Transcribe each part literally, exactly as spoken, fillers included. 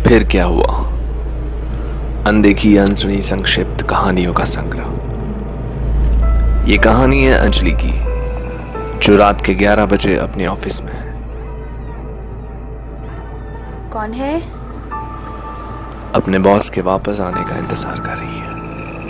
फिर क्या हुआ? अनदेखी अनसुनी संक्षिप्त कहानियों का संग्रह। ये कहानी है अंजलि की, जो रात के ग्यारह बजे अपने ऑफिस में है। कौन है? अपने बॉस के वापस आने का इंतजार कर रही है।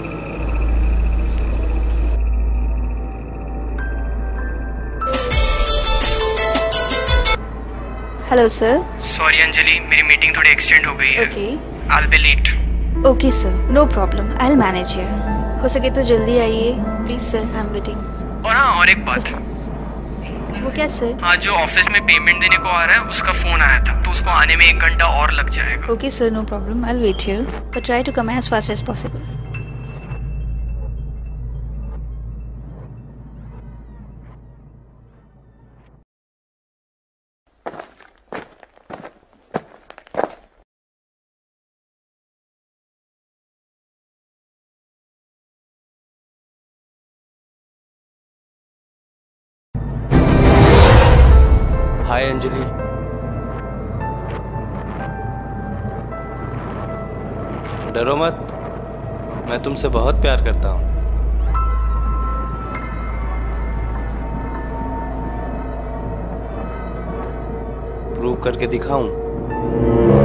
Hello sir. सॉरी अंजलि, मेरी मीटिंग थोड़ी एक्सटेंड हो गई है। Okay. I will be late. Okay sir, no problem, I will manage here. हो सके तो जल्दी आइए please sir, I am waiting. और हाँ, और एक बात। वो क्या सर? आज जो ऑफिस में पेमेंट देने को आ रहा है उसका फोन आया था, तो उसको आने में एक घंटा और लग जाएगा। Okay sir, no problem, I will wait here, but try to come as fast as possible. Hi Anjali. डरो मत, मैं तुमसे बहुत प्यार करता हूँ। प्रूव करके दिखाऊं?